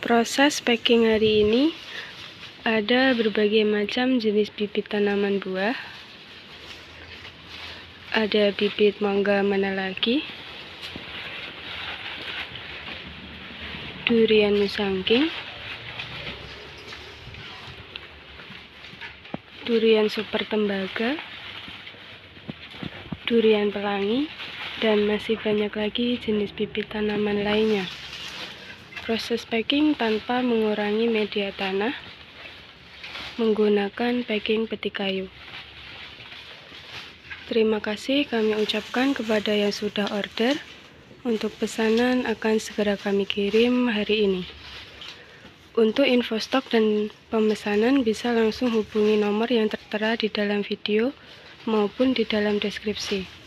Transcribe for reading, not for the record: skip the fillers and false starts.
Proses packing hari ini ada berbagai macam jenis bibit tanaman buah. Ada bibit mangga mana lagi, durian musangking, durian super tembaga, durian pelangi, dan masih banyak lagi jenis bibit tanaman lainnya. Proses packing tanpa mengurangi media tanah menggunakan packing peti kayu. Terima kasih kami ucapkan kepada yang sudah order. Untuk pesanan akan segera kami kirim hari ini. Untuk info stok dan pemesanan bisa langsung hubungi nomor yang tertera di dalam video maupun di dalam deskripsi.